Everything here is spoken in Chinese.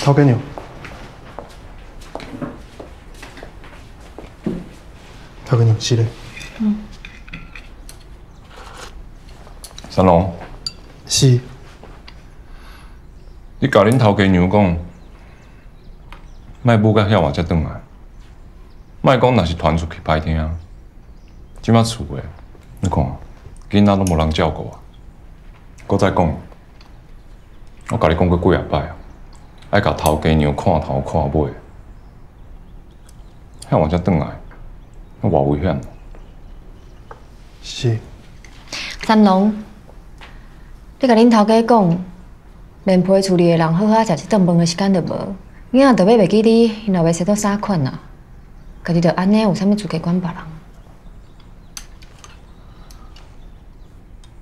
头家娘，头家娘是嘞。 三龙， 是。 你甲恁头家娘讲，莫母甲遐晚才转来，莫讲若是传出去歹听。即摆厝诶，你看，囡仔拢无人照顾啊。搁再讲，我甲你讲过几啊摆啊，爱甲头家娘看头看尾。遐晚才转来，那偌危险。 是。 三龙，你甲恁头家讲，连陪厝里的人好好食一顿饭的时间都无，囝仔就要袂记你，因后要洗到衫款啊，家己就安尼，有啥物资格管别人？